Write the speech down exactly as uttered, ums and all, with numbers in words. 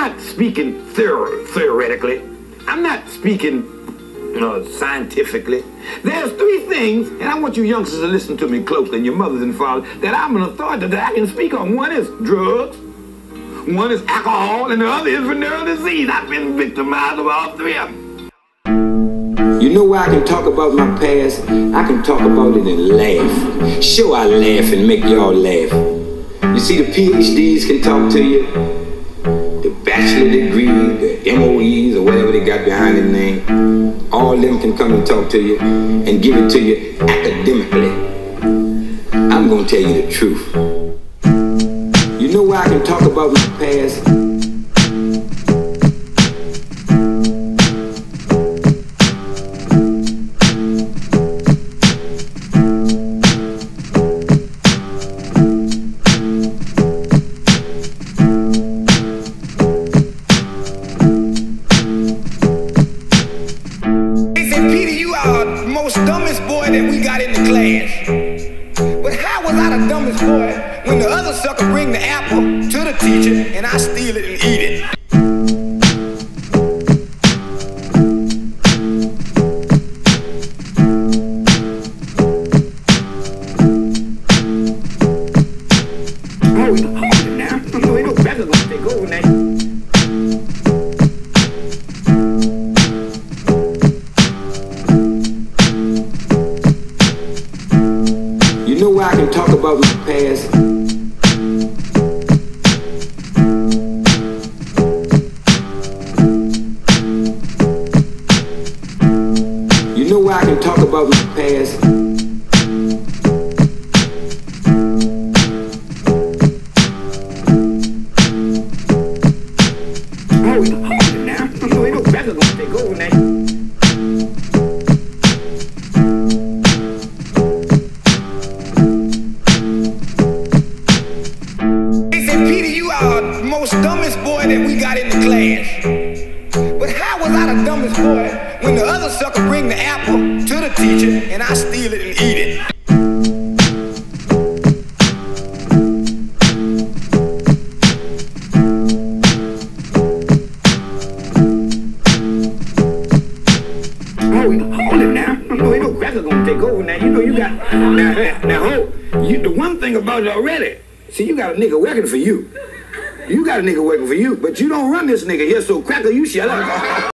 not speaking theor theoretically. I'm not speaking uh, scientifically. There's three things, and I want you youngsters to listen to me closely, and your mothers and fathers, that I'm an authority that I can speak on. One is drugs, one is alcohol, and the other is venereal disease. I've been victimized of all three of them. You know where I can talk about my past? I can talk about it and laugh. Sure, I laugh and make y'all laugh. You see, the P H Ds can talk to you. The bachelor degree, the M O Es, or whatever they got behind their name. All of them can come and talk to you and give it to you academically. I'm gonna tell you the truth. You know where I can talk about my past? Most dumbest boy that we got in the class. But how was I the dumbest boy when the other sucker bring the apple to the teacher and I steal it and eat it? Oh, hold it now. You know, ain't no better gonna take over now. You know where I can talk about my past? You know where I can talk about my past? Oh, hold it now. You know, ain't no better gonna take over now. Most dumbest boy that we got in the class. But how was I the dumbest boy when the other sucker bring the apple to the teacher and I steal it and eat it? Oh, hold it now. You know, ain't no cracker gonna take over now. You know you got now. Now, hold. You, the one thing about it already. See, you got a nigga working for you. You got a nigga working for you, but you don't run this nigga here, so cracker, you shut up.